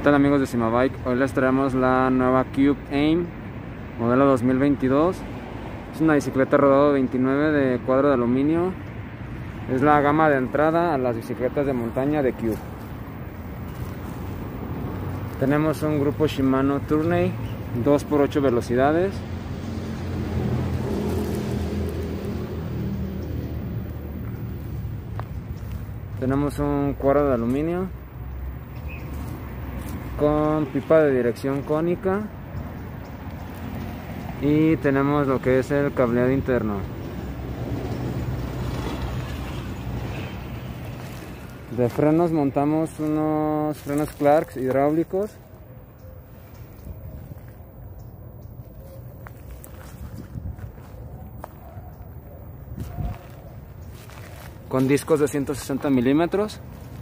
tal amigos de Cimabike? Hoy les traemos la nueva Cube Aim modelo 2022. Es una bicicleta rodado 29 de cuadro de aluminio. Es la gama de entrada a las bicicletas de montaña de Cube. Tenemos un grupo Shimano Tourney 2x8 velocidades. Tenemos un cuadro de aluminio con pipa de dirección cónica y tenemos lo que es el cableado interno. De frenos montamos unos frenos Clarks hidráulicos. Con discos de 160 milímetros.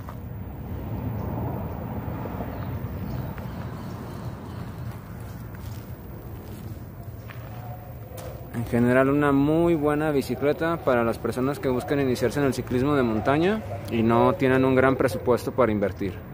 En general, una muy buena bicicleta para las personas que buscan iniciarse en el ciclismo de montaña y no tienen un gran presupuesto para invertir.